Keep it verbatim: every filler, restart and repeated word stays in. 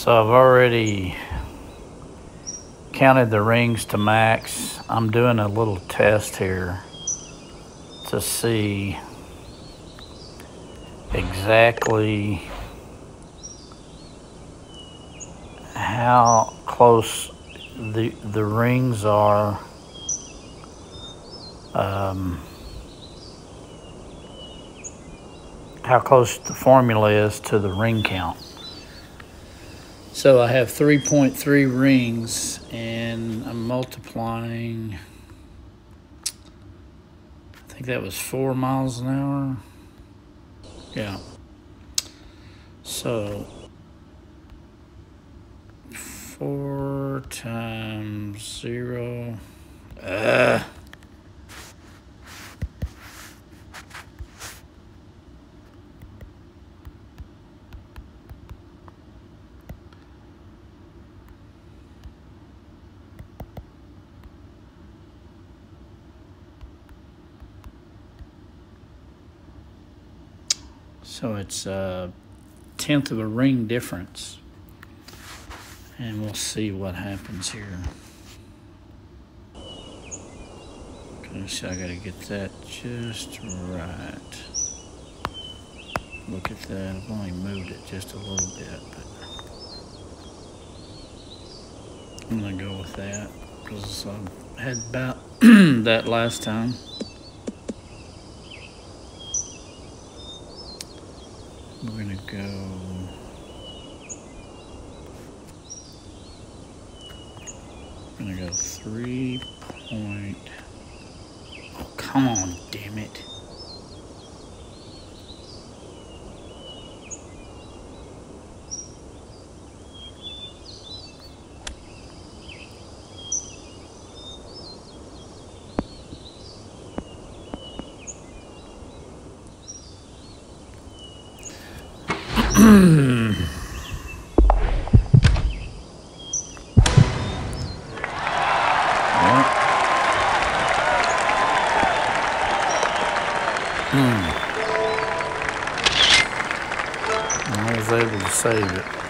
So I've already counted the rings to max. I'm doing a little test here to see exactly how close the the rings are um, how close the formula is to the ring count. So I have three point three rings and I'm multiplying, I think that was four miles an hour. Yeah. So four times zero. Uh, so it's a tenth of a ring difference. And we'll see what happens here. Okay, so I gotta get that just right. Look at that, I've only moved it just a little bit, but I'm gonna go with that because I had about that last time. We're gonna go I'm gonna go three point. Oh, come on, damn it. I was able to save it.